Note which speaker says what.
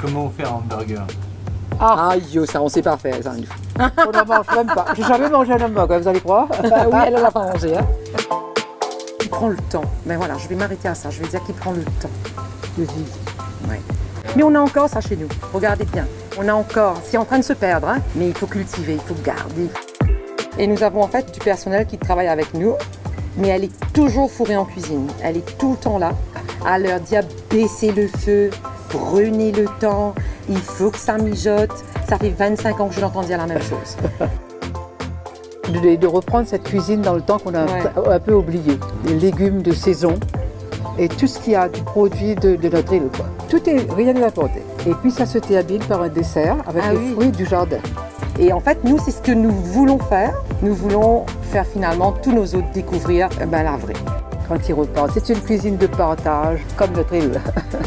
Speaker 1: Comment faire un hamburger?
Speaker 2: Ah, yo, ça on sait pas faire, ça.
Speaker 3: On n'en mange même pas. J'ai jamais mangé un hamburger, vous allez croire?
Speaker 2: Bah oui, elle l'a pas mangé. Hein. Il prend le temps. Mais voilà, je vais m'arrêter à ça. Je vais dire qu'il prend le temps de vivre. Ouais. Mais on a encore ça chez nous. Regardez bien. On a encore. C'est en train de se perdre, hein. Mais il faut cultiver, il faut garder. Et nous avons en fait du personnel qui travaille avec nous. Mais elle est toujours fourrée en cuisine. Elle est tout le temps là. À leur dire baissez le feu, prenez le temps. Il faut que ça mijote. Ça fait 25 ans que je l'entends dire la même chose.
Speaker 3: De reprendre cette cuisine dans le temps qu'on a un peu oublié. Les légumes de saison et tout ce qu'il y a du produit de notre île, quoi. Rien n'est apporté. Et puis ça se termine par un dessert avec les fruits du jardin.
Speaker 2: Et en fait, nous, c'est ce que nous voulons faire. Nous voulons faire finalement tous nos hôtes découvrir la vraie.
Speaker 3: Quand ils repartent, c'est une cuisine de partage comme notre île.